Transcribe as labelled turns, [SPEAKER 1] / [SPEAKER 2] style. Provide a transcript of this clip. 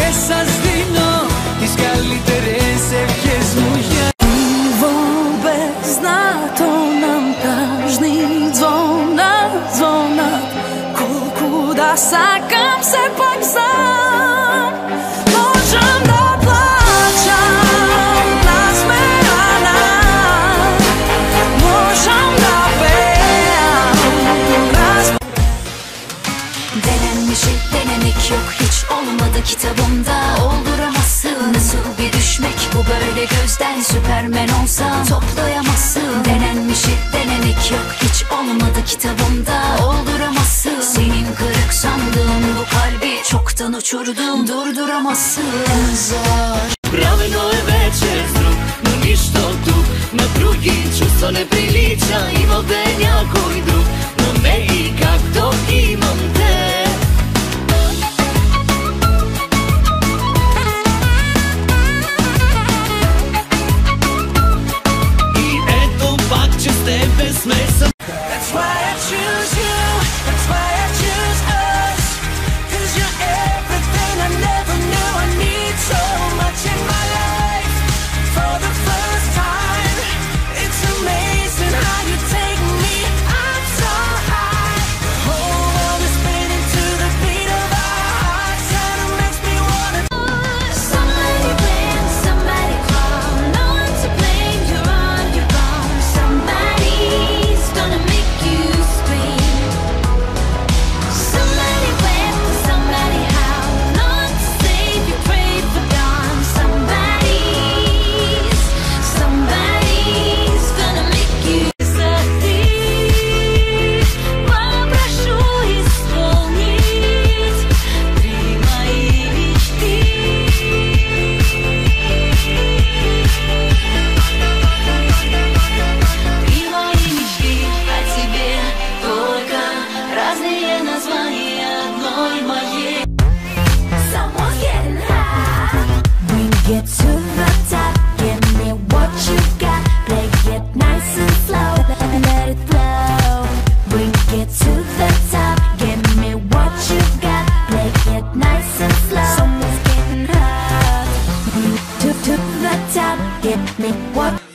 [SPEAKER 1] και σας δίνω τις καλύτερες ευχές μου για
[SPEAKER 2] vôbec zná to nám každý zvonat koľku dá sa kam se pak sám môžem dať pláčam nasmejaná môžem dať
[SPEAKER 3] Denenmişi denemek yok hiç olmadı kitabımda Olduramazsın nasıl bir düşmek bu böyle gözden Süpermen olsan toplayamazsın Denenmişi denemek yok hiç olmadı kitabımda Olduramazsın senin kırık sandığın bu kalbi çoktan uçurdum Durduramazsın
[SPEAKER 4] Правильно е вечер друг, но нищо тук На други чувства не прилича Имал да е някой друг, но не и както имам те И ето пак, че с тебе сме сами
[SPEAKER 1] That's why I choose you, that's why I choose us Cause you're everything I never knew I need so much in my life For the first time It's amazing how you take me up so high The whole world is spinning to the beat of our hearts And it makes me wanna
[SPEAKER 3] Somebody win, somebody call No one to blame, you're on your own Somebody's gonna make you scream Somebody win, somebody howl No one to save you, pray for dawn Somebody's gonna make you Садись, попрошу исполнить Три мои мечты Три мои мечты о тебе только разные названия одной моей Someone's getting high
[SPEAKER 2] Bring it to the top, give me what you got Play it nice and slow, let it flow Bring it to the top, give me what you got Play it nice and slow Someone's getting hot Bring it to the top, give me what